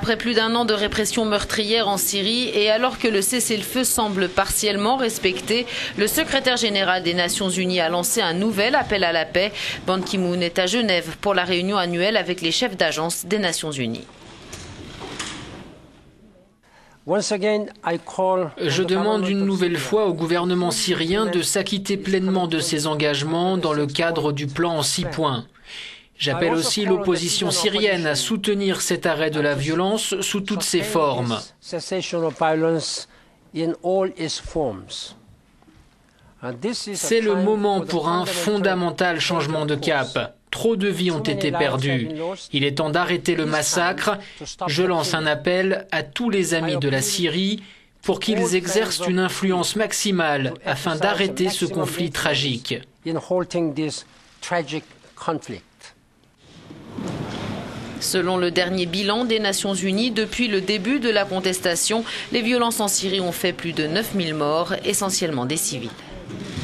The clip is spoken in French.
Après plus d'un an de répression meurtrière en Syrie et alors que le cessez-le-feu semble partiellement respecté, le secrétaire général des Nations Unies a lancé un nouvel appel à la paix. Ban Ki-moon est à Genève pour la réunion annuelle avec les chefs d'agence des Nations Unies. Je demande une nouvelle fois au gouvernement syrien de s'acquitter pleinement de ses engagements dans le cadre du plan en 6 points. J'appelle aussi l'opposition syrienne à soutenir cet arrêt de la violence sous toutes ses formes. C'est le moment pour un fondamental changement de cap. Trop de vies ont été perdues. Il est temps d'arrêter le massacre. Je lance un appel à tous les amis de la Syrie pour qu'ils exercent une influence maximale afin d'arrêter ce conflit tragique. Selon le dernier bilan des Nations Unies, depuis le début de la contestation, les violences en Syrie ont fait plus de 9000 morts, essentiellement des civils.